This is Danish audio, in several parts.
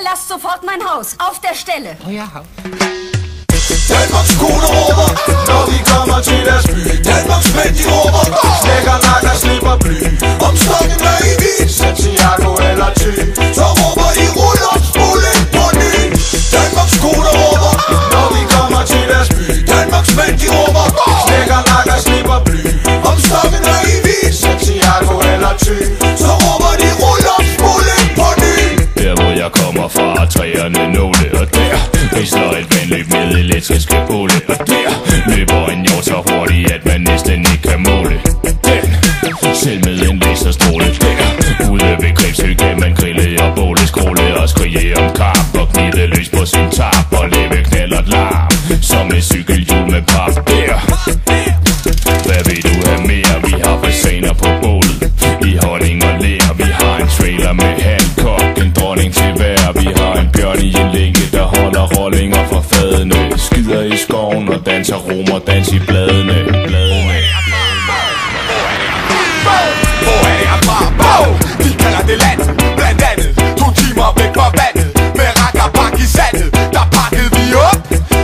verlasst sofort mein Haus. Auf der Stelle. Danmarks kone råber, når vi kommer til deres by. Danmarks mænd de råber, knækker nakker, slipper bly. Om stokken er i hvid, Santiago eller Thy, så råber I rulle op, spul ind på ny. Danmarks kone råber, når vi kommer til deres by. Danmarks mænd de råber, knækker nakker, slipper bly. Om stokken er i hvid, Santiago eller Thy, så råber de rulle op, spul ind på ny. Der hvor jeg kommer fra, træerne nåle, og der vi slår et vandløb med elektriske båle. Og der løber en hjort så hurtigt, at man næsten ikke kan måle den. Selv med en laserstråle der ude ved Gribsø kan man grille og båle, skråle og skrige om kamp og gnide løs på sin tarp og leve knallert larm som et cykelhjul med pap der. Hvad vil du have mere? Vi har fasaner på bålet i honning og lær. Vi har en trailer med Hancock, en dronning til hver. Vi har en bjørn i en længe, der holder rollinger fra fadene. Skider i skoven og danser romerdans i bladene. Hvor er jeg fra? Vi kalder det land, blandt andet 2 timer væk fra vandet. Med rakkerpak i sandet, der pakkede vi op.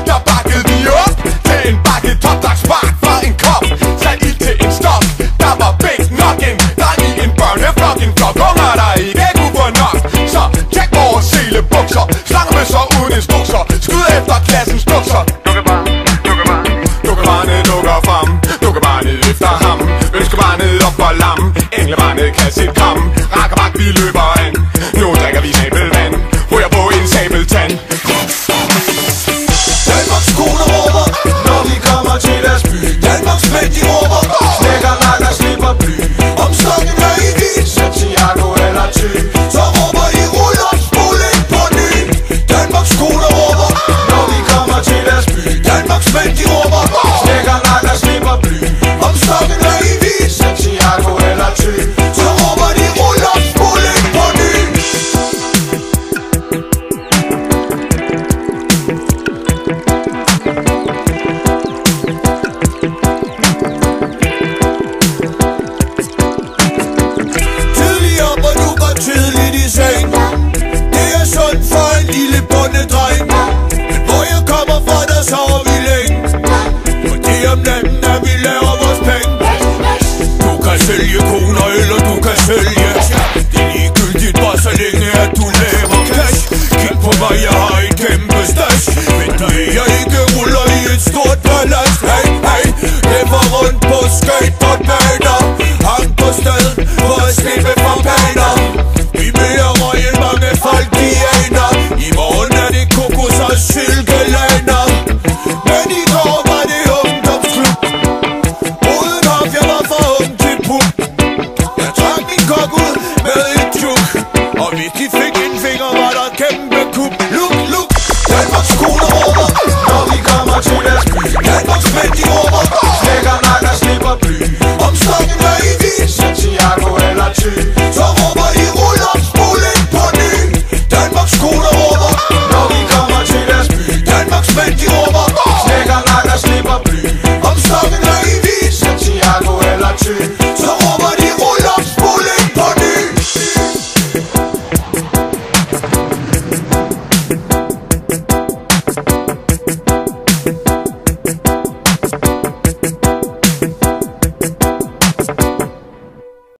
Til en bakke topdagspark fra en kop. Sat ild til en stok, der var big nok. En dreng i en børneflok, en flok unger, der ikke kunne få nok. Så tjek vores selebukser, slanger med så uden instrukser. Skud efter klassens dukser. Dukkebarnet dukker frem, dukkebarnet efter ham. Ønskebarnet op for lam, englebarnet kan sit kram. Rakkerbak vi løber an, nu drikker vi sabelvand. Ryger på en sabeltand. Danmarks kone råber, når vi kommer til deres by. Danmarks mænd de råber, knækker nakker, slipper bly. Om stokken er i hvid, Santiago eller Thy, så råber I rulle op, spul ind på ny. Danmarks kone råber, når vi kommer til deres by. Danmarks mænd de råber, knækker nakker, slipper bly. Om stokken er i hvid, Santiago eller Thy, så råber de rulle op, spul ind på ny. Tidlig op, og du går tidligt i seng. Det er sundt for en lille bondedreng. Men hvor jeg kommer fra, der sover vi længe. For det om natten, at vi laver vores penge. Du kan sælge koner, eller du kan sælge. Det er ligegyldigt, bare så længe at du laver cash. Kig på mig, jeg har et kæmpe stash. Men der er jeg ikke ruller i et stort ballast. Hey, hey, løber rundt på skateboardbaner. Hang på staden for at slippe fra paner. Vi mere røg end mange folk de aner. I morgen er det kokos og silkelaner. Men i går var det ungdomsklub. Uden hof, jeg var for ung til pup. Jeg trak min kok ud med et juk. Og vi de